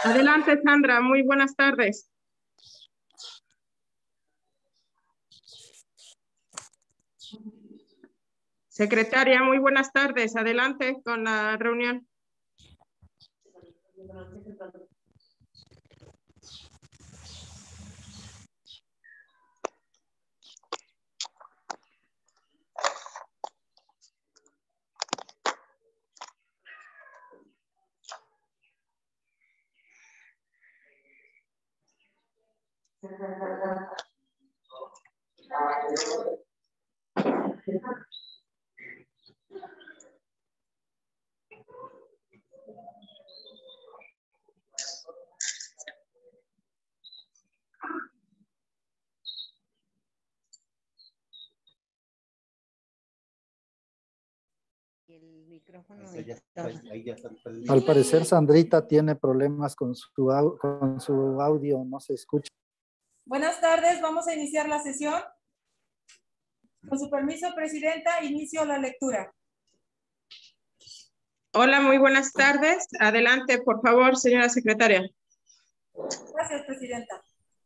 Adelante, Sandra. Muy buenas tardes. Secretaria, muy buenas tardes. Adelante con la reunión. El micrófono Al parecer Sandrita tiene problemas con su audio, no se escucha. Buenas tardes, vamos a iniciar la sesión. Con su permiso, Presidenta, inicio la lectura. Hola, muy buenas tardes. Adelante, por favor, señora secretaria. Gracias, Presidenta.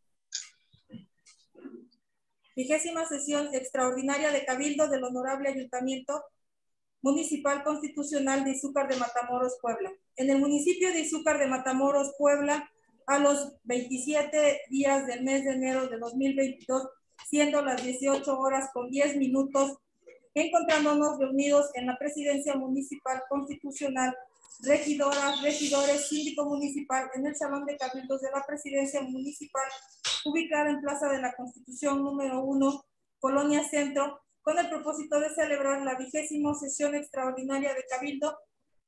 20ª sesión extraordinaria de Cabildo del Honorable Ayuntamiento Municipal Constitucional de Izúcar de Matamoros, Puebla. En el municipio de Izúcar de Matamoros, Puebla, a los 27 días del mes de enero de 2022, siendo las 18 horas con 10 minutos, encontrándonos reunidos en la Presidencia Municipal Constitucional, regidoras, regidores, síndico municipal, en el Salón de Cabildos de la Presidencia Municipal, ubicada en Plaza de la Constitución número 1, Colonia Centro, con el propósito de celebrar la 20ª sesión extraordinaria de Cabildo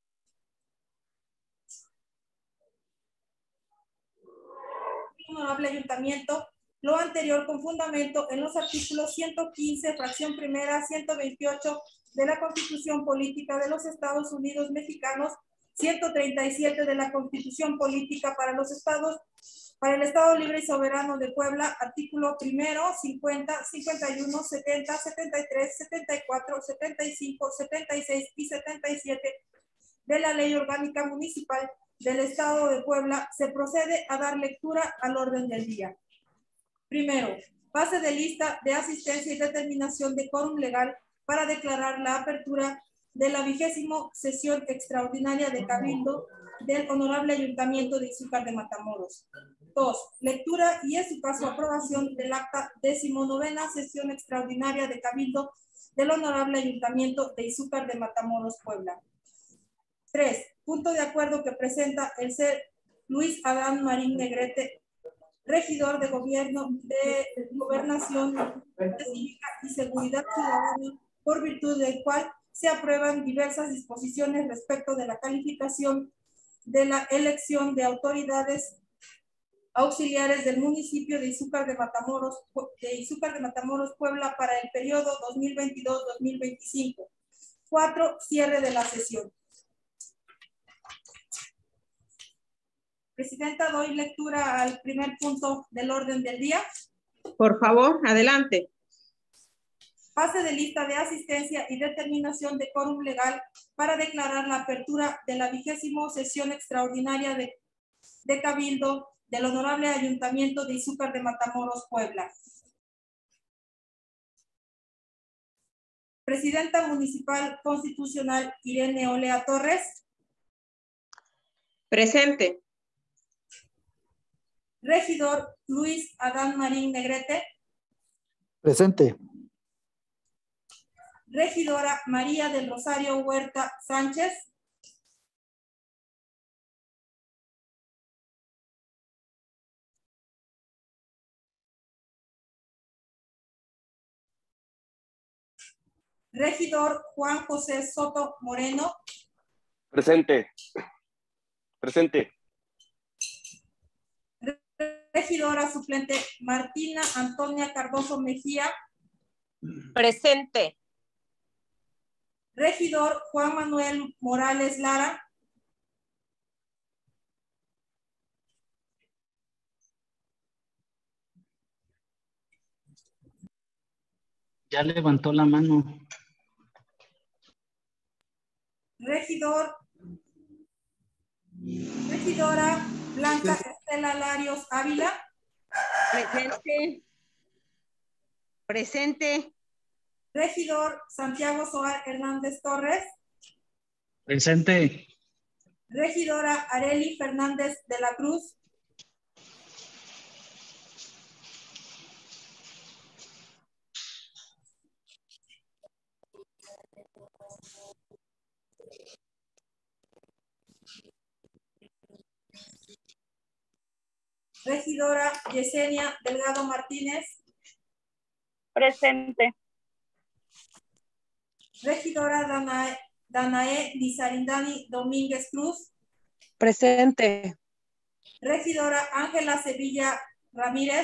Honorable Ayuntamiento, lo anterior con fundamento en los artículos 115, fracción primera, 128 de la Constitución Política de los Estados Unidos Mexicanos, 137 de la Constitución Política para el Estado Libre y Soberano de Puebla, artículo primero, 50, 51, 70, 73, 74, 75, 76 y 77 de la Ley Orgánica Municipal del Estado de Puebla, se procede a dar lectura al orden del día. Primero, pase de lista de asistencia y determinación de quórum legal para declarar la apertura de la 20ª sesión extraordinaria de Cabildo del Honorable Ayuntamiento de Izúcar de Matamoros. 2. Lectura y en su caso aprobación del acta 19ª sesión extraordinaria de Cabildo del Honorable Ayuntamiento de Izúcar de Matamoros, Puebla. 3. Punto de acuerdo que presenta el ser Luis Adán Marín Negrete, regidor de Gobernación Cívica y Seguridad Ciudadana, por virtud del cual se aprueban diversas disposiciones respecto de la calificación de la elección de autoridades auxiliares del municipio de Izúcar de Matamoros, Puebla, para el periodo 2022-2025. 4. Cierre de la sesión. Presidenta, doy lectura al primer punto del orden del día. Por favor, adelante. Pase de lista de asistencia y determinación de quórum legal para declarar la apertura de la 20ª sesión extraordinaria de Cabildo del Honorable Ayuntamiento de Izúcar de Matamoros, Puebla. Presidenta Municipal Constitucional Irene Olea Torres. Presente. Regidor Luis Adán Marín Negrete. Presente. Regidora María del Rosario Huerta Sánchez. Regidor Juan José Soto Moreno. Presente. Presente. Regidora suplente Martina Antonia Cardoso Mejía. Presente. Regidor Juan Manuel Morales Lara. Ya levantó la mano. Regidora Blanca Estela Larios Ávila. Presente. Presente. Regidor Santiago Soar Hernández Torres. Presente. Regidora Arely Fernández de la Cruz. Regidora Yesenia Delgado Martínez. Presente. Regidora Danae Lizarindani Domínguez Cruz. Presente. Regidora Ángela Sevilla Ramírez.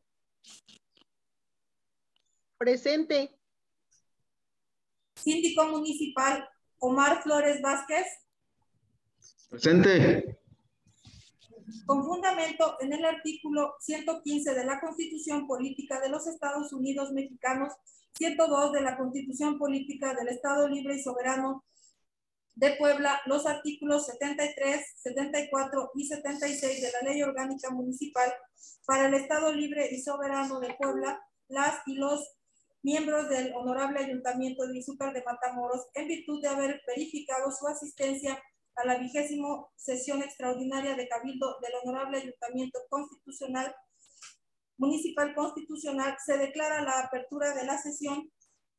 Presente. Síndico municipal Omar Flores Vázquez. Presente. Con fundamento en el artículo 115 de la Constitución Política de los Estados Unidos Mexicanos, 102 de la Constitución Política del Estado Libre y Soberano de Puebla, los artículos 73, 74 y 76 de la Ley Orgánica Municipal para el Estado Libre y Soberano de Puebla, las y los miembros del Honorable Ayuntamiento de Izúcar de Matamoros, en virtud de haber verificado su asistencia a la 20ª sesión extraordinaria de Cabildo del Honorable Ayuntamiento Constitucional Municipal Constitucional, se declara la apertura de la sesión.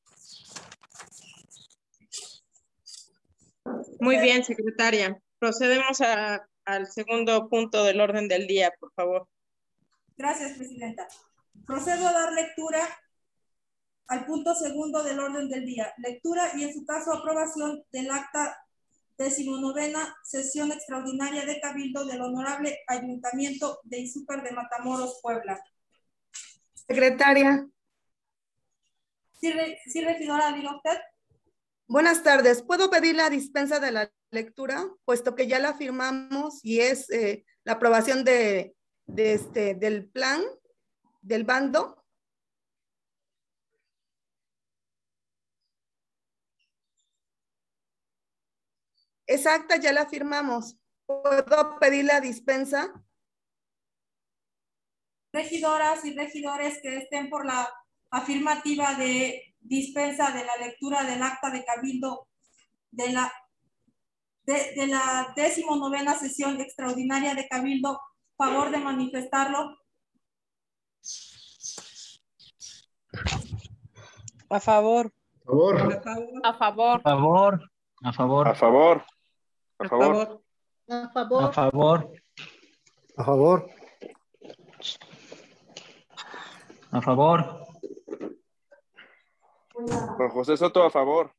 Muy bien, secretaria. Procedemos al segundo punto del orden del día, por favor. Gracias, presidenta. Procedo a dar lectura al punto segundo del orden del día. Lectura y, en su caso, aprobación del acta 19ª sesión extraordinaria de Cabildo del Honorable Ayuntamiento de Izúcar de Matamoros, Puebla. Secretaria. Sí, regidora, diga usted. Buenas tardes. ¿Puedo pedir la dispensa de la lectura? Puesto que ya la firmamos y es la aprobación del plan del bando. Exacta, ya la firmamos. ¿Puedo pedir la dispensa? Regidoras y regidores que estén por la afirmativa de dispensa de la lectura del acta de Cabildo de la 19ª sesión extraordinaria de Cabildo, favor de manifestarlo. A favor. A favor. A favor. A favor. A A favor. favor. A favor. A favor. A favor. A favor. A favor. Juan José Soto, a favor.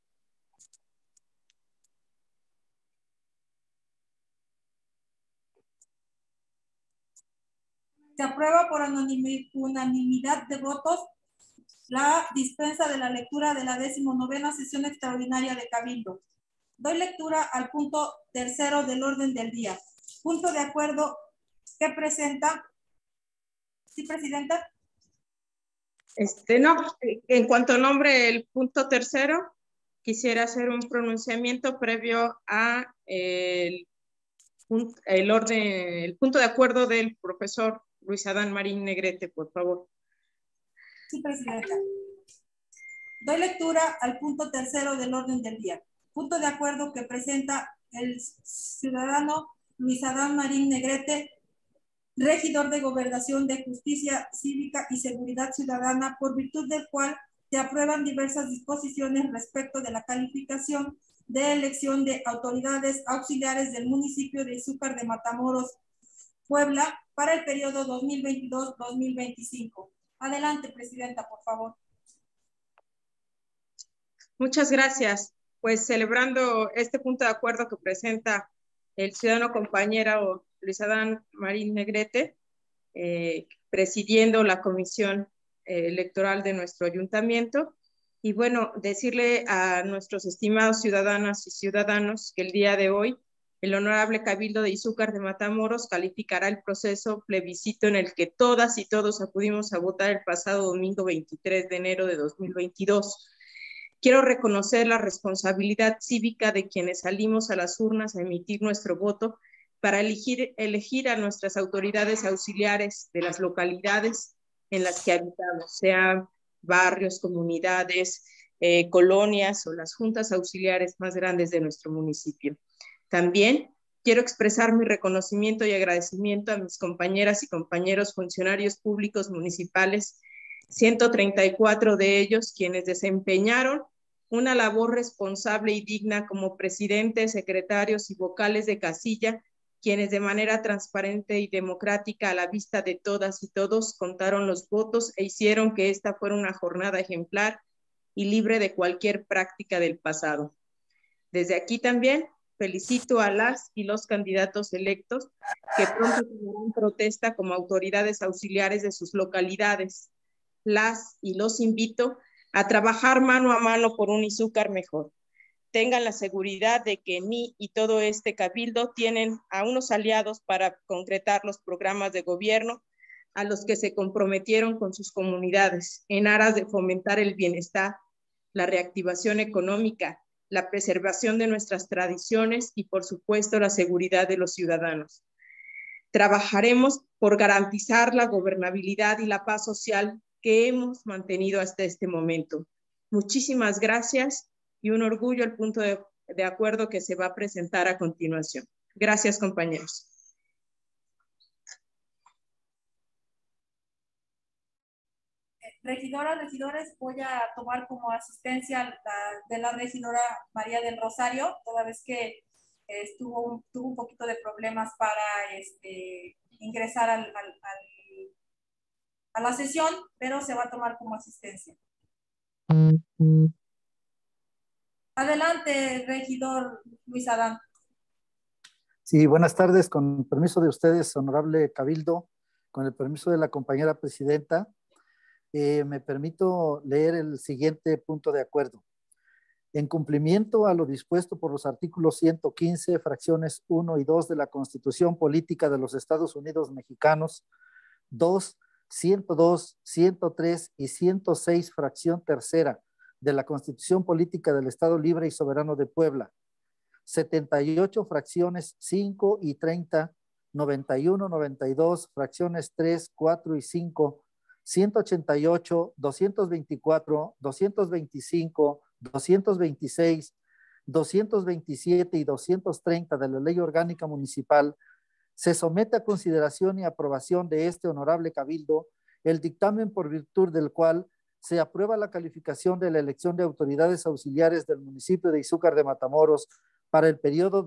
Se aprueba por unanimidad de votos la dispensa de la lectura de la 19ª sesión extraordinaria de Cabildo. Doy lectura al punto tercero del orden del día. Punto de acuerdo que presenta. ¿Sí, presidenta? No, en cuanto nombre el punto tercero, quisiera hacer un pronunciamiento previo a el punto de acuerdo del profesor Luis Adán Marín Negrete, por favor. Sí, presidenta. Doy lectura al punto tercero del orden del día. Punto de acuerdo que presenta el ciudadano Luis Adán Marín Negrete, regidor de Gobernación de Justicia Cívica y Seguridad Ciudadana, por virtud del cual se aprueban diversas disposiciones respecto de la calificación de elección de autoridades auxiliares del municipio de Izúcar de Matamoros, Puebla, para el periodo 2022-2025. Adelante, presidenta, por favor. Muchas gracias. Pues celebrando este punto de acuerdo que presenta el ciudadano compañero Luis Adán Marín Negrete, presidiendo la comisión electoral de nuestro ayuntamiento. Y bueno, decirle a nuestros estimados ciudadanas y ciudadanos que el día de hoy el Honorable Cabildo de Izúcar de Matamoros calificará el proceso plebiscito en el que todas y todos acudimos a votar el pasado domingo 23 de enero de 2022. Quiero reconocer la responsabilidad cívica de quienes salimos a las urnas a emitir nuestro voto para elegir a nuestras autoridades auxiliares de las localidades en las que habitamos, sean barrios, comunidades, colonias o las juntas auxiliares más grandes de nuestro municipio. También quiero expresar mi reconocimiento y agradecimiento a mis compañeras y compañeros funcionarios públicos municipales, 134 de ellos quienes desempeñaron una labor responsable y digna como presidentes, secretarios y vocales de casilla, quienes de manera transparente y democrática a la vista de todas y todos contaron los votos e hicieron que esta fuera una jornada ejemplar y libre de cualquier práctica del pasado. Desde aquí también felicito a las y los candidatos electos que pronto tomarán protesta como autoridades auxiliares de sus localidades. Las y los invito a trabajar mano a mano por un Izúcar mejor. Tengan la seguridad de que ni y todo este cabildo tienen a unos aliados para concretar los programas de gobierno a los que se comprometieron con sus comunidades en aras de fomentar el bienestar, la reactivación económica, la preservación de nuestras tradiciones y, por supuesto, la seguridad de los ciudadanos. Trabajaremos por garantizar la gobernabilidad y la paz social que hemos mantenido hasta este momento. Muchísimas gracias y un orgullo el punto de acuerdo que se va a presentar a continuación. Gracias, compañeros. Regidoras, regidores, voy a tomar como asistencia de la regidora María del Rosario, toda vez que tuvo un poquito de problemas para ingresar a la sesión, pero se va a tomar como asistencia. Adelante, regidor Luis Adán. Sí, buenas tardes. Con permiso de ustedes, honorable Cabildo, con el permiso de la compañera presidenta, me permito leer el siguiente punto de acuerdo. En cumplimiento a lo dispuesto por los artículos 115, fracciones 1 y 2 de la Constitución Política de los Estados Unidos Mexicanos, 2, 102, 103 y 106, fracción tercera de la Constitución Política del Estado Libre y Soberano de Puebla, 78, fracciones 5 y 30, 91, 92, fracciones 3, 4 y 5, 188, 224, 225, 226, 227 y 230 de la Ley Orgánica Municipal, se somete a consideración y aprobación de este honorable Cabildo el dictamen por virtud del cual se aprueba la calificación de la elección de autoridades auxiliares del municipio de Izúcar de Matamoros para el periodo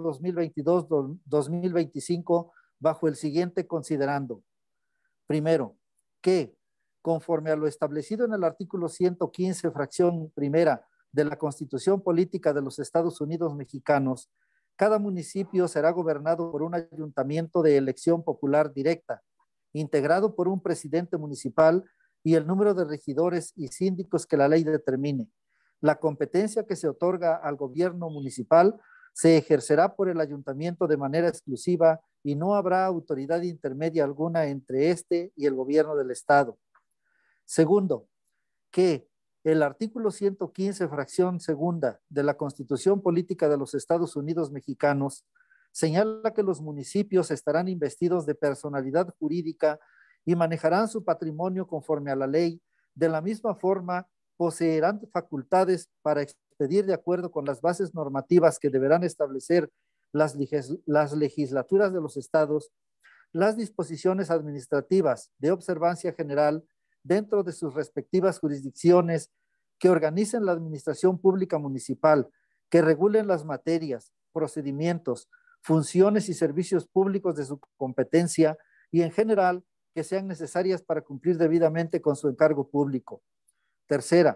2022-2025 bajo el siguiente considerando. Primero, que conforme a lo establecido en el artículo 115, fracción primera de la Constitución Política de los Estados Unidos Mexicanos, cada municipio será gobernado por un ayuntamiento de elección popular directa, integrado por un presidente municipal y el número de regidores y síndicos que la ley determine. La competencia que se otorga al gobierno municipal se ejercerá por el ayuntamiento de manera exclusiva y no habrá autoridad intermedia alguna entre este y el gobierno del estado. Segundo, que el artículo 115, fracción segunda de la Constitución Política de los Estados Unidos Mexicanos señala que los municipios estarán investidos de personalidad jurídica y manejarán su patrimonio conforme a la ley. De la misma forma, poseerán facultades para expedir de acuerdo con las bases normativas que deberán establecer las legislaturas de los estados, las disposiciones administrativas de observancia general dentro de sus respectivas jurisdicciones, que organicen la administración pública municipal, que regulen las materias, procedimientos, funciones y servicios públicos de su competencia y en general que sean necesarias para cumplir debidamente con su encargo público. Tercera,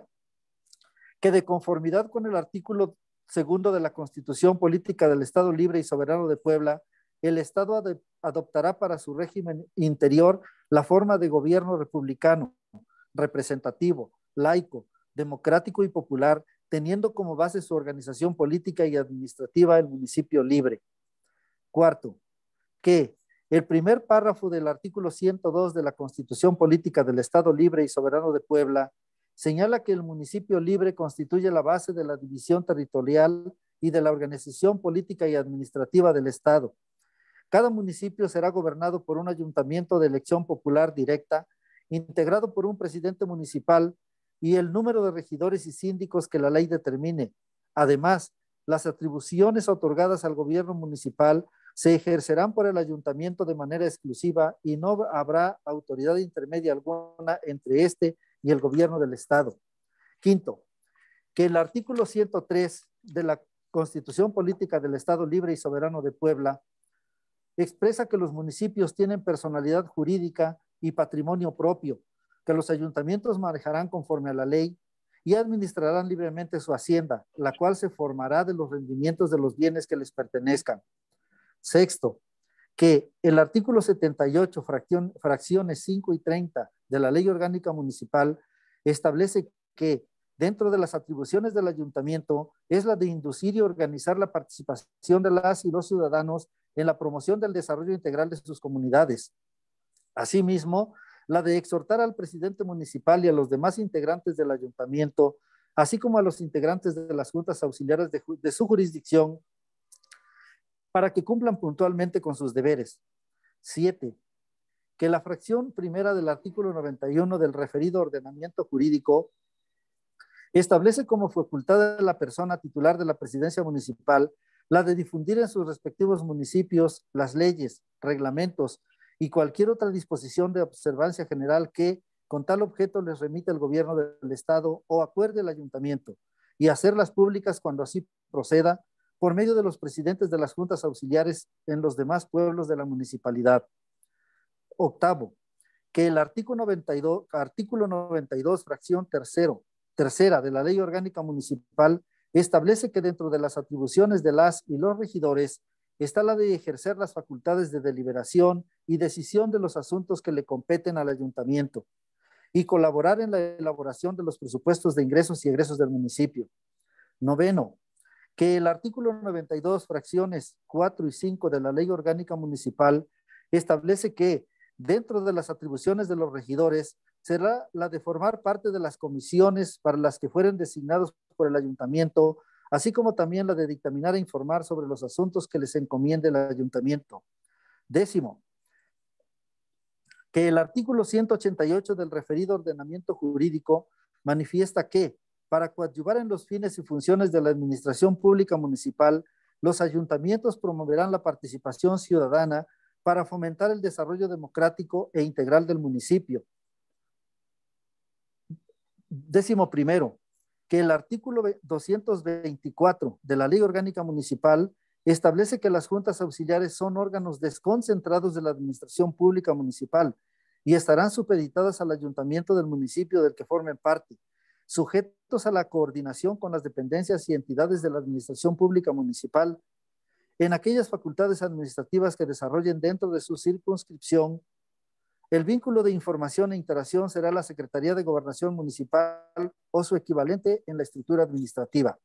que de conformidad con el artículo segundo de la Constitución Política del Estado Libre y Soberano de Puebla, el Estado adoptará para su régimen interior la forma de gobierno republicano, representativo, laico, democrático y popular, teniendo como base su organización política y administrativa el municipio libre. Cuarto, que el primer párrafo del artículo 102 de la Constitución Política del Estado Libre y Soberano de Puebla señala que el municipio libre constituye la base de la división territorial y de la organización política y administrativa del Estado. Cada municipio será gobernado por un ayuntamiento de elección popular directa, integrado por un presidente municipal y el número de regidores y síndicos que la ley determine. Además, las atribuciones otorgadas al gobierno municipal se ejercerán por el ayuntamiento de manera exclusiva y no habrá autoridad intermedia alguna entre este y el gobierno del estado. Quinto, que el artículo 103 de la Constitución Política del Estado Libre y Soberano de Puebla expresa que los municipios tienen personalidad jurídica y patrimonio propio, que los ayuntamientos manejarán conforme a la ley y administrarán libremente su hacienda, la cual se formará de los rendimientos de los bienes que les pertenezcan. Sexto, que el artículo 78, fracciones 5 y 30 de la Ley Orgánica Municipal establece que dentro de las atribuciones del ayuntamiento es la de inducir y organizar la participación de las y los ciudadanos en la promoción del desarrollo integral de sus comunidades. Asimismo, la de exhortar al presidente municipal y a los demás integrantes del ayuntamiento, así como a los integrantes de las juntas auxiliares de su jurisdicción, para que cumplan puntualmente con sus deberes. 7. Que la fracción primera del artículo 91 del referido ordenamiento jurídico establece como facultad de la persona titular de la presidencia municipal la de difundir en sus respectivos municipios las leyes, reglamentos y cualquier otra disposición de observancia general que con tal objeto les remite el gobierno del estado o acuerde el ayuntamiento, y hacerlas públicas cuando así proceda por medio de los presidentes de las juntas auxiliares en los demás pueblos de la municipalidad. Octavo, que el artículo 92, fracción tercera de la Ley Orgánica Municipal establece que dentro de las atribuciones de las y los regidores está la de ejercer las facultades de deliberación y decisión de los asuntos que le competen al ayuntamiento y colaborar en la elaboración de los presupuestos de ingresos y egresos del municipio. Noveno, que el artículo 92, fracciones 4 y 5 de la Ley Orgánica Municipal establece que dentro de las atribuciones de los regidores será la de formar parte de las comisiones para las que fueren designados por el ayuntamiento, así como también la de dictaminar e informar sobre los asuntos que les encomiende el ayuntamiento. Décimo, que el artículo 188 del referido ordenamiento jurídico manifiesta que para coadyuvar en los fines y funciones de la administración pública municipal, los ayuntamientos promoverán la participación ciudadana para fomentar el desarrollo democrático e integral del municipio. Décimo primero, que el artículo 224 de la Ley Orgánica Municipal establece que las juntas auxiliares son órganos desconcentrados de la administración pública municipal y estarán supeditadas al ayuntamiento del municipio del que formen parte, sujetos a la coordinación con las dependencias y entidades de la administración pública municipal en aquellas facultades administrativas que desarrollen dentro de su circunscripción. El vínculo de información e interacción será la Secretaría de Gobernación Municipal o su equivalente en la estructura administrativa.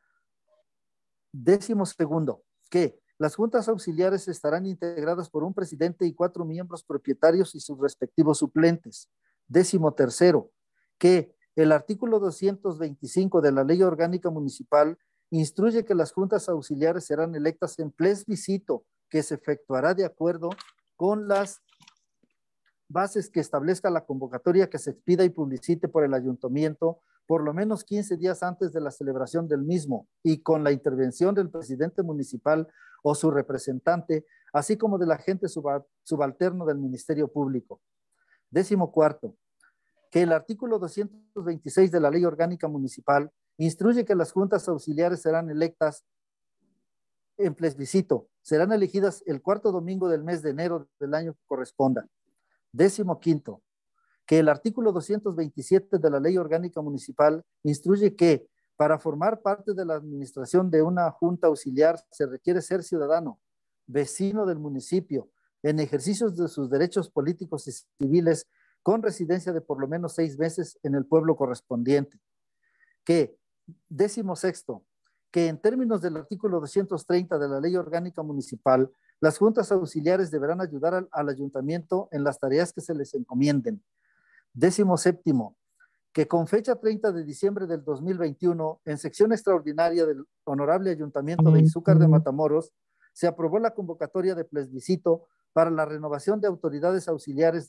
Décimo segundo, que las juntas auxiliares estarán integradas por un presidente y 4 miembros propietarios y sus respectivos suplentes. Décimo tercero, que el artículo 225 de la Ley Orgánica Municipal instruye que las juntas auxiliares serán electas en plebiscito que se efectuará de acuerdo con las bases que establezca la convocatoria que se expida y publicite por el ayuntamiento por lo menos 15 días antes de la celebración del mismo y con la intervención del presidente municipal o su representante, así como del agente subalterno del Ministerio Público. Décimo cuarto, que el artículo 226 de la Ley Orgánica Municipal instruye que las juntas auxiliares serán electas en plebiscito, serán elegidas el 4º domingo del mes de enero del año que corresponda. Décimo quinto, que el artículo 227 de la Ley Orgánica Municipal instruye que para formar parte de la administración de una junta auxiliar se requiere ser ciudadano, vecino del municipio, en ejercicios de sus derechos políticos y civiles con residencia de por lo menos 6 meses en el pueblo correspondiente. Que, décimo sexto, que en términos del artículo 230 de la Ley Orgánica Municipal, las juntas auxiliares deberán ayudar al ayuntamiento en las tareas que se les encomienden. Décimo séptimo, que con fecha 30 de diciembre del 2021, en sección extraordinaria del Honorable Ayuntamiento de Izúcar de Matamoros, se aprobó la convocatoria de plebiscito para la renovación de autoridades auxiliares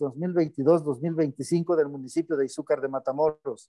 2022-2025 del municipio de Izúcar de Matamoros.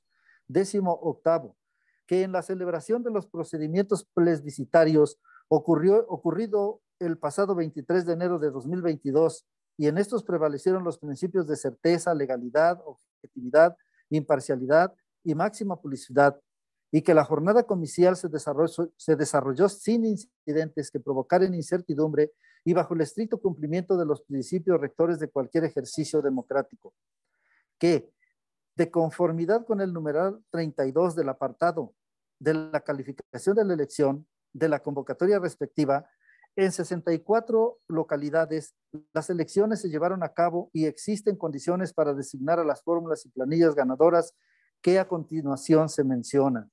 18º, que en la celebración de los procedimientos plebiscitarios ocurrido el pasado 23 de enero de 2022, y en estos prevalecieron los principios de certeza, legalidad, objetividad, imparcialidad y máxima publicidad, y que la jornada comicial se desarrolló sin incidentes que provocaran incertidumbre y bajo el estricto cumplimiento de los principios rectores de cualquier ejercicio democrático. Que, de conformidad con el numeral 32 del apartado de la calificación de la elección de la convocatoria respectiva, en 64 localidades las elecciones se llevaron a cabo y existen condiciones para designar a las fórmulas y planillas ganadoras que a continuación se mencionan.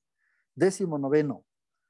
19º,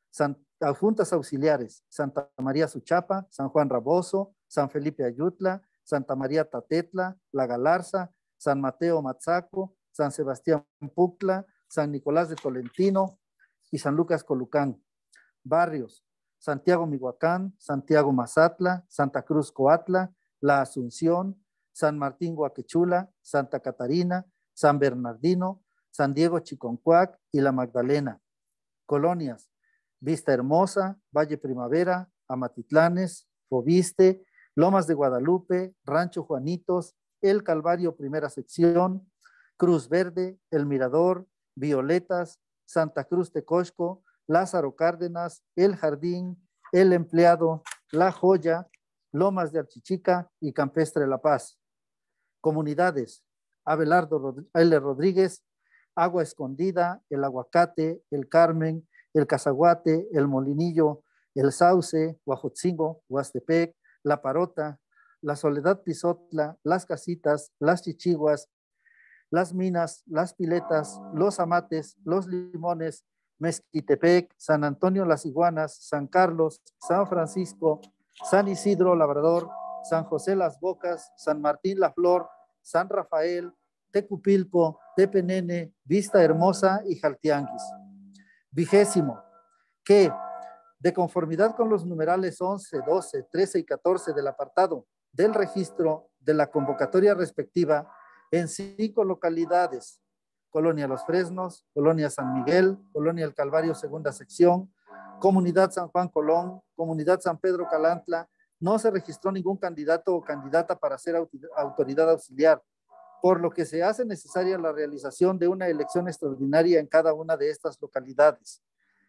Juntas Auxiliares: Santa María Suchapa, San Juan Raboso, San Felipe Ayutla, Santa María Tatetla, La Galarza, San Mateo Matzaco, San Sebastián Pucla, San Nicolás de Tolentino y San Lucas Colucán. Barrios: Santiago Mihuacán, Santiago Mazatla, Santa Cruz Coatla, La Asunción, San Martín Guaquechula, Santa Catarina, San Bernardino, San Diego Chiconcuac y La Magdalena. Colonias: Vista Hermosa, Valle Primavera, Amatitlanes, Fobiste, Lomas de Guadalupe, Rancho Juanitos, El Calvario Primera Sección, Cruz Verde, El Mirador, Violetas, Santa Cruz Tecosco, Lázaro Cárdenas, El Jardín, El Empleado, La Joya, Lomas de Archichica y Campestre La Paz. Comunidades: Abelardo L. Rodríguez, Agua Escondida, El Aguacate, El Carmen, El Cazaguate, El Molinillo, El Sauce, Huajotzingo, Huastepec, La Parota, La Soledad Pizotla, Las Casitas, Las Chichiguas, Las Minas, Las Piletas, Los Amates, Los Limones, Mezquitepec, San Antonio Las Iguanas, San Carlos, San Francisco, San Isidro Labrador, San José Las Bocas, San Martín La Flor, San Rafael, Tecupilco, Tepenene, Vista Hermosa y Jaltianguis. 20º, que, de conformidad con los numerales 11, 12, 13 y 14 del apartado del registro de la convocatoria respectiva, en 5 localidades: Colonia Los Fresnos, Colonia San Miguel, Colonia El Calvario Segunda Sección, Comunidad San Juan Colón, Comunidad San Pedro Calantla, no se registró ningún candidato o candidata para ser autoridad auxiliar, por lo que se hace necesaria la realización de una elección extraordinaria en cada una de estas localidades.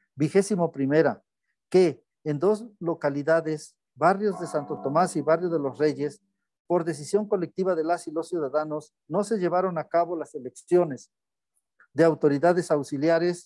21ª, que en 2 localidades, barrios de Santo Tomás y barrio de los Reyes, por decisión colectiva de las y los ciudadanos, no se llevaron a cabo las elecciones de autoridades auxiliares,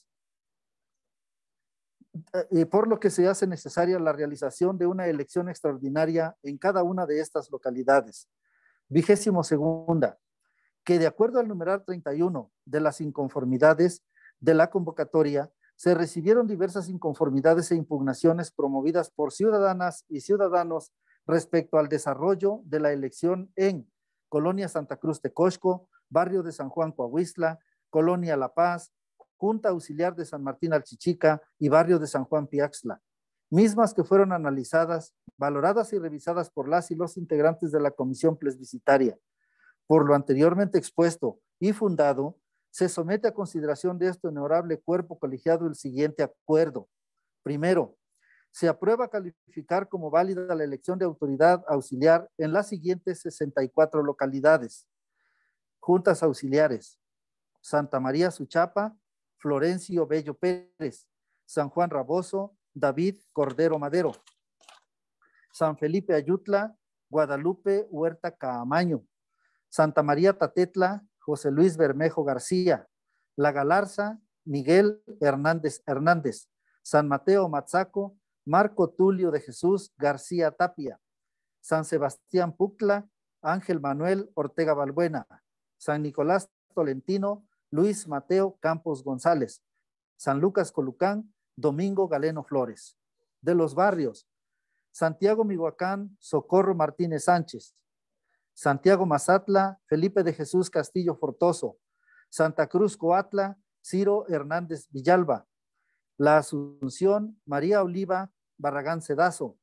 por lo que se hace necesaria la realización de una elección extraordinaria en cada una de estas localidades. 22ª, que de acuerdo al numeral 31 de las inconformidades de la convocatoria, se recibieron diversas inconformidades e impugnaciones promovidas por ciudadanas y ciudadanos respecto al desarrollo de la elección en Colonia Santa Cruz Tecosco, barrio de San Juan Coahuistla, Colonia La Paz, Junta Auxiliar de San Martín Alchichica y barrio de San Juan Piaxtla, mismas que fueron analizadas, valoradas y revisadas por las y los integrantes de la comisión plebiscitaria. Por lo anteriormente expuesto y fundado, se somete a consideración de este honorable cuerpo colegiado el siguiente acuerdo. Primero, se aprueba calificar como válida la elección de autoridad auxiliar en las siguientes 64 localidades. Juntas auxiliares: Santa María Suchapa, Florencio Bello Pérez, San Juan Raboso, David Cordero Madero, San Felipe Ayutla, Guadalupe Huerta Caamaño, Santa María Tatetla, José Luis Bermejo García, La Galarza, Miguel Hernández Hernández, San Mateo Matzaco, Marco Tulio de Jesús García Tapia, San Sebastián Pucla, Ángel Manuel Ortega Balbuena, San Nicolás Tolentino, Luis Mateo Campos González, San Lucas Colucán, Domingo Galeno Flores. De los barrios: Santiago Mihuacán, Socorro Martínez Sánchez, Santiago Mazatla, Felipe de Jesús Castillo Fortoso, Santa Cruz Coatla, Ciro Hernández Villalba, La Asunción, María Oliva Barragán Cedazo,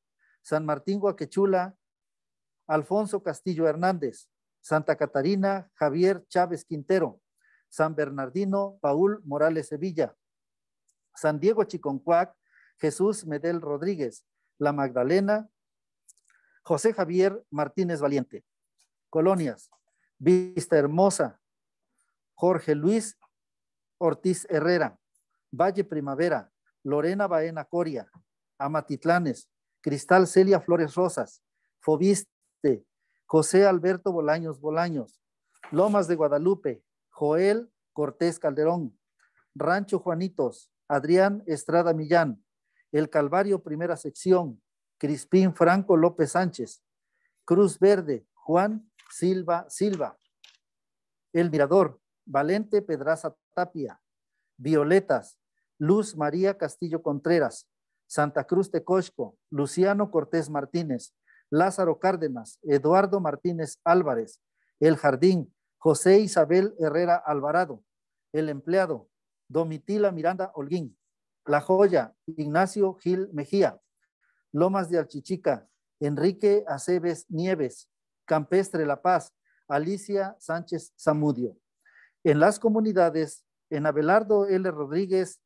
San Martín Guaquechula, Alfonso Castillo Hernández. Santa Catarina, Javier Chávez Quintero. San Bernardino, Paul Morales Sevilla. San Diego Chiconcuac, Jesús Medel Rodríguez. La Magdalena, José Javier Martínez Valiente. Colonias: Vista Hermosa, Jorge Luis Ortiz Herrera. Valle Primavera, Lorena Baena Coria. Amatitlanes, Cristal Celia Flores Rosas. Fobiste, José Alberto Bolaños Bolaños. Lomas de Guadalupe, Joel Cortés Calderón. Rancho Juanitos, Adrián Estrada Millán. El Calvario Primera Sección, Crispín Franco López Sánchez. Cruz Verde, Juan Silva Silva. El Mirador, Valente Pedraza Tapia. Violetas, Luz María Castillo Contreras. Santa Cruz Tecosco, Luciano Cortés Martínez. Lázaro Cárdenas, Eduardo Martínez Álvarez. El Jardín, José Isabel Herrera Alvarado. El Empleado, Domitila Miranda Holguín. La Joya, Ignacio Gil Mejía. Lomas de Alchichica, Enrique Aceves Nieves. Campestre La Paz, Alicia Sánchez Zamudio. En las comunidades, en Abelardo L. Rodríguez,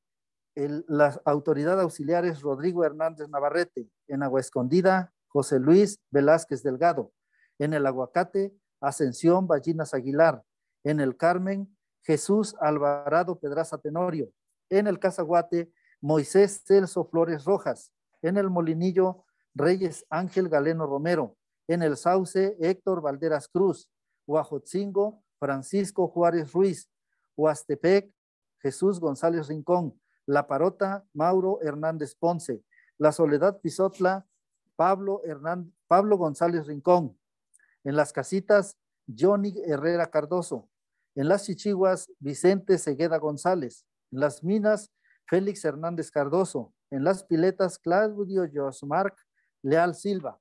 las autoridades auxiliares Rodrigo Hernández Navarrete. En Agua Escondida, José Luis Velázquez Delgado. En el Aguacate, Ascensión Ballinas Aguilar. En el Carmen, Jesús Alvarado Pedraza Tenorio. En el Cazaguate, Moisés Celso Flores Rojas. En el Molinillo, Reyes Ángel Galeno Romero. En el Sauce, Héctor Valderas Cruz. Huajotzingo, Francisco Juárez Ruiz. Huastepec, Jesús González Rincón. La Parota, Mauro Hernández Ponce. La Soledad Pisotla, Pablo González Rincón. En las Casitas, Johnny Herrera Cardoso. En las Chichiguas, Vicente Segueda González. En las Minas, Félix Hernández Cardoso. En las Piletas, Claudio Josmarc Leal Silva.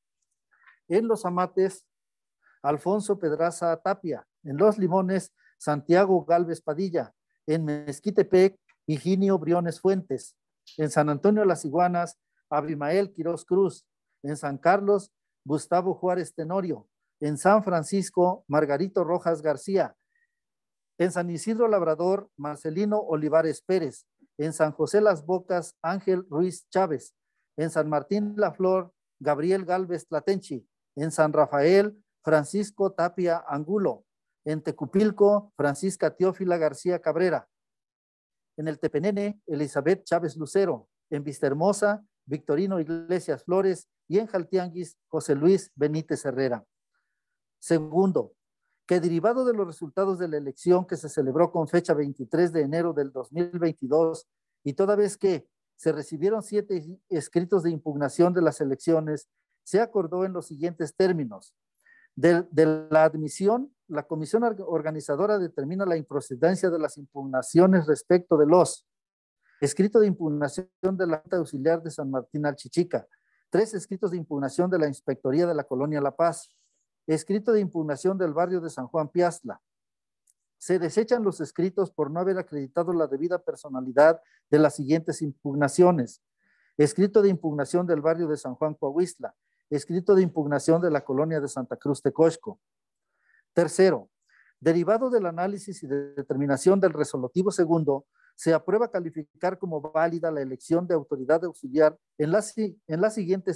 En los Amates, Alfonso Pedraza Tapia. En los Limones, Santiago Galvez Padilla. En Mezquitepec, Higinio Briones Fuentes. En San Antonio Las Iguanas, Abimael Quirós Cruz. En San Carlos, Gustavo Juárez Tenorio. En San Francisco, Margarito Rojas García. En San Isidro Labrador, Marcelino Olivares Pérez. En San José Las Bocas, Ángel Ruiz Chávez. En San Martín La Flor, Gabriel Galvez Tlatenchi. En San Rafael, Francisco Tapia Angulo. En Tecupilco, Francisca Teófila García Cabrera. En el Tepenene, Elizabeth Chávez Lucero. En Vistahermosa, Victorino Iglesias Flores. Y en Jaltianguis, José Luis Benítez Herrera. Segundo, que derivado de los resultados de la elección que se celebró con fecha 23 de enero del 2022 y toda vez que se recibieron 7 escritos de impugnación de las elecciones, se acordó en los siguientes términos. De la admisión, la comisión organizadora determina la improcedencia de las impugnaciones respecto de los escrito de impugnación de la Junta Auxiliar de San Martín Alchichica, 3 escritos de impugnación de la Inspectoría de la Colonia La Paz, escrito de impugnación del barrio de San Juan Piazla. Se desechan los escritos por no haber acreditado la debida personalidad de las siguientes impugnaciones. Escrito de impugnación del barrio de San Juan Coahuistla. Escrito de impugnación de la colonia de Santa Cruz Tecosco. Tercero, derivado del análisis y de determinación del resolutivo segundo, se aprueba calificar como válida la elección de autoridad auxiliar en las siguientes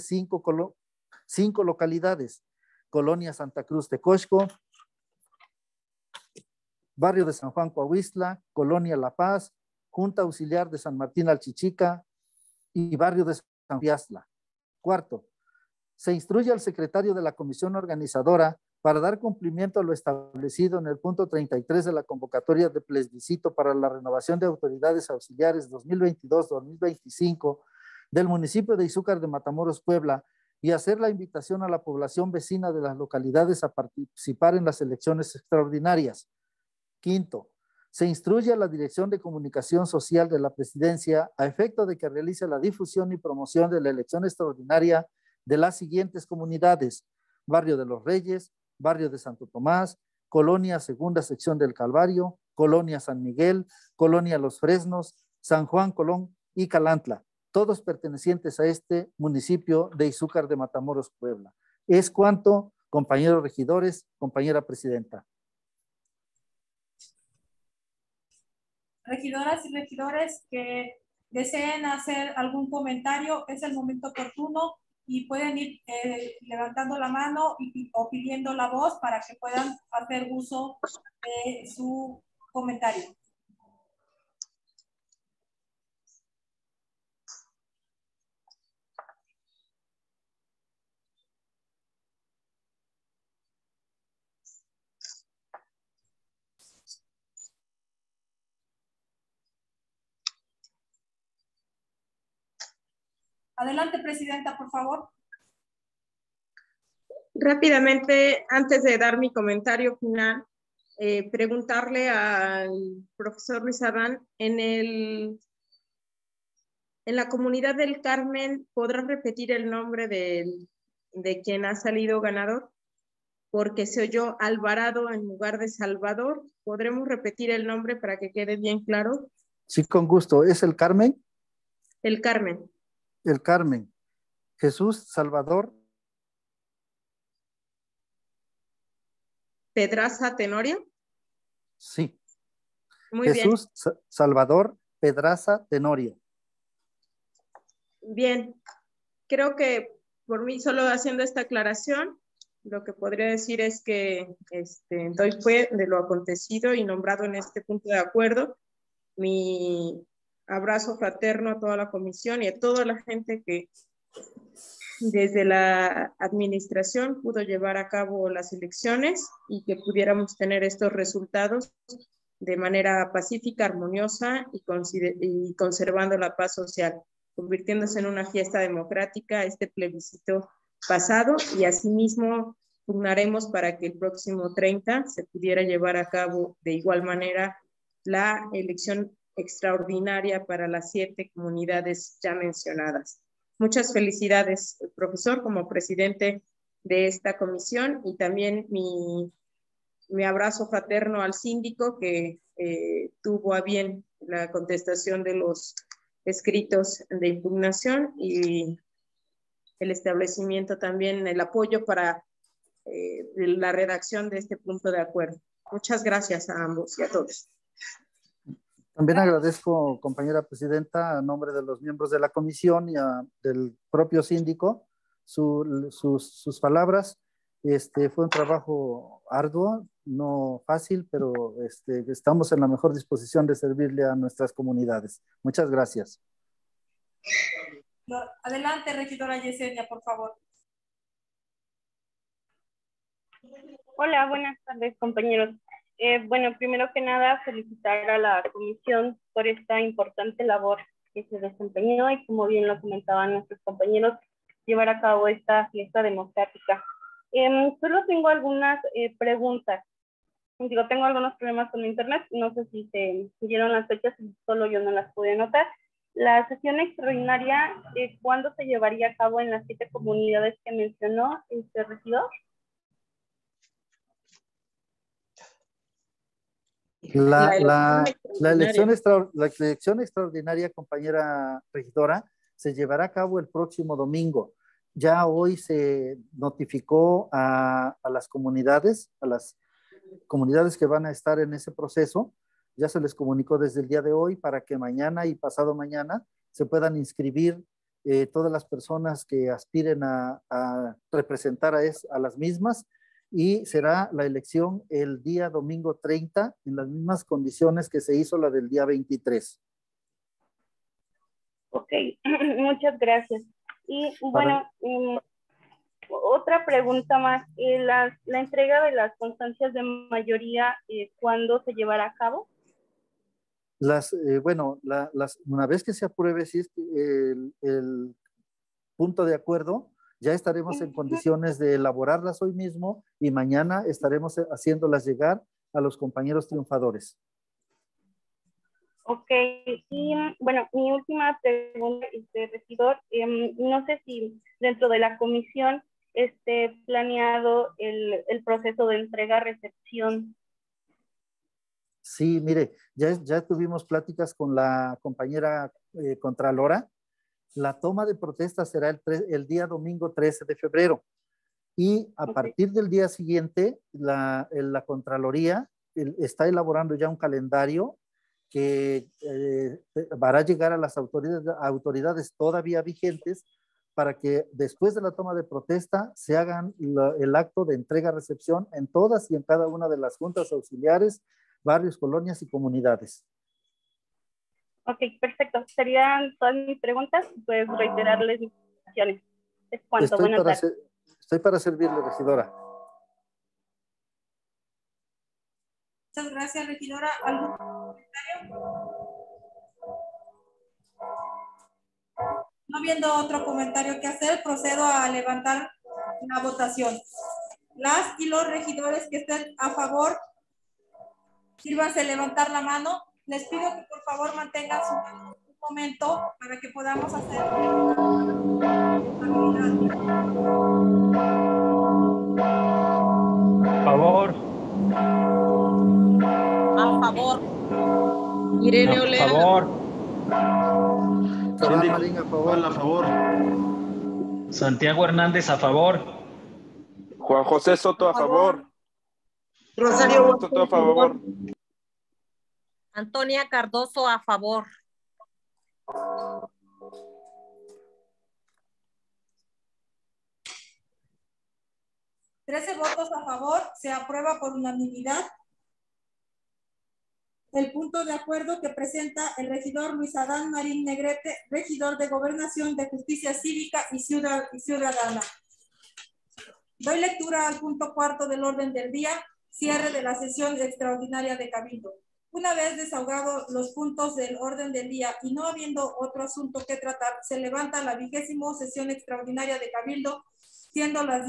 5 localidades. Colonia Santa Cruz Tecosco, barrio de San Juan Coahuistla, Colonia La Paz, Junta Auxiliar de San Martín Alchichica y barrio de San Piazla. Cuarto, se instruye al secretario de la comisión organizadora para dar cumplimiento a lo establecido en el punto 33 de la convocatoria de plebiscito para la renovación de autoridades auxiliares 2022-2025 del municipio de Izúcar de Matamoros, Puebla, y hacer la invitación a la población vecina de las localidades a participar en las elecciones extraordinarias. Quinto, se instruye a la Dirección de Comunicación Social de la Presidencia a efecto de que realice la difusión y promoción de la elección extraordinaria de las siguientes comunidades: Barrio de los Reyes, Barrio de Santo Tomás, Colonia Segunda Sección del Calvario, Colonia San Miguel, Colonia Los Fresnos, San Juan Colón y Calantla. todos pertenecientes a este municipio de Izúcar de Matamoros, Puebla. Es cuanto, compañeros regidores, compañera presidenta. Regidoras y regidores que deseen hacer algún comentario, es el momento oportuno y pueden ir levantando la mano o pidiendo la voz para que puedan hacer uso de su comentario. Adelante, presidenta, por favor. Rápidamente, antes de dar mi comentario final, preguntarle al profesor Luis Adán, en la comunidad del Carmen, ¿podrá repetir el nombre de quien ha salido ganador? Porque se oyó Alvarado en lugar de Salvador. ¿Podremos repetir el nombre para que quede bien claro? Sí, con gusto. ¿Es el Carmen? El Carmen. El Carmen. Jesús Salvador Pedraza Tenorio. Sí. Muy Jesús bien. Salvador Pedraza Tenorio. Bien. Creo que por mí, solo haciendo esta aclaración, lo que podría decir es que doy fe de lo acontecido y nombrado en este punto de acuerdo. Mi abrazo fraterno a toda la comisión y a toda la gente que desde la administración pudo llevar a cabo las elecciones y que pudiéramos tener estos resultados de manera pacífica, armoniosa y conservando la paz social, convirtiéndose en una fiesta democrática este plebiscito pasado, y asimismo pugnaremos para que el próximo 30 se pudiera llevar a cabo de igual manera la elección extraordinaria para las 7 comunidades ya mencionadas. Muchas felicidades, profesor, como presidente de esta comisión, y también mi abrazo fraterno al síndico que tuvo a bien la contestación de los escritos de impugnación, y el establecimiento también, el apoyo para la redacción de este punto de acuerdo. Muchas gracias a ambos y a todos. También agradezco, compañera presidenta, a nombre de los miembros de la comisión y del propio síndico, sus palabras. Fue un trabajo arduo, no fácil, pero estamos en la mejor disposición de servirle a nuestras comunidades. Muchas gracias. Adelante, regidora Yesenia, por favor. Hola, buenas tardes, compañeros. Bueno, primero que nada, felicitar a la comisión por esta importante labor que se desempeñó y, como bien lo comentaban nuestros compañeros, llevar a cabo esta fiesta democrática. Solo tengo algunas preguntas. Tengo algunos problemas con internet, no sé si se siguieron las fechas, solo yo no las pude anotar. La sesión extraordinaria, ¿cuándo se llevaría a cabo en las 7 comunidades que mencionó este regidor? La elección extraordinaria, compañera regidora, se llevará a cabo el próximo domingo. Ya hoy se notificó a las comunidades que van a estar en ese proceso. Ya se les comunicó desde el día de hoy para que mañana y pasado mañana se puedan inscribir todas las personas que aspiren a representar a las mismas, y será la elección el día domingo 30 en las mismas condiciones que se hizo la del día 23. Ok, muchas gracias. Y bueno, otra pregunta más, la entrega de las constancias de mayoría, ¿cuándo se llevará a cabo? Una vez que se apruebe el punto de acuerdo, ya estaremos en condiciones de elaborarlas hoy mismo, y mañana estaremos haciéndolas llegar a los compañeros triunfadores. Ok, y bueno, mi última pregunta, regidor, no sé si dentro de la comisión esté planeado el proceso de entrega-recepción. Sí, mire, ya tuvimos pláticas con la compañera Contralora, La toma de protesta será el día domingo 13 de febrero. Y a partir del día siguiente, la Contraloría está elaborando ya un calendario que va a llegar a las autoridades todavía vigentes para que después de la toma de protesta se hagan el acto de entrega-recepción en todas y en cada una de las juntas auxiliares, barrios, colonias y comunidades. Ok, perfecto. Serían todas mis preguntas. Pues reiterarles mis invitaciones. Es cuanto. Buenas tardes. Estoy para servirle, regidora. Muchas gracias, regidora. ¿Algún comentario? No viendo otro comentario que hacer, procedo a levantar la votación. Las y los regidores que estén a favor, sírvanse levantar la mano. Les pido que por favor mantengan su mano un momento para que podamos hacer A favor. A favor. Irene A Olea. favor. Sabán Marín, a favor. A favor. Santiago Hernández, a favor. Juan José Soto, a favor. Rosario Soto, a favor. Antonia Cardoso, a favor. $13 votos a favor, se aprueba por unanimidad el punto de acuerdo que presenta el regidor Luis Adán Marín Negrete, regidor de Gobernación, de Justicia Cívica y Ciudadana. Doy lectura al punto 4 del orden del día, cierre de la sesión extraordinaria de Cabildo. Una vez desahogados los puntos del orden del día y no habiendo otro asunto que tratar, se levanta la 20ª sesión extraordinaria de Cabildo, siendo las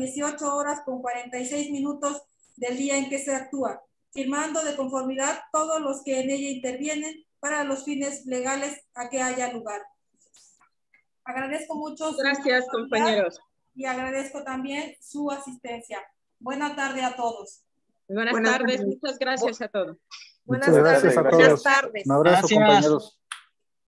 18:46 del día en que se actúa, firmando de conformidad todos los que en ella intervienen para los fines legales a que haya lugar. Agradezco mucho. Gracias, compañeros. Y agradezco también su asistencia. Buena tarde a todos. Buenas tardes. Muchas gracias a todos. Muchas gracias a todos. Buenas tardes. Un abrazo, Gracias. compañeros.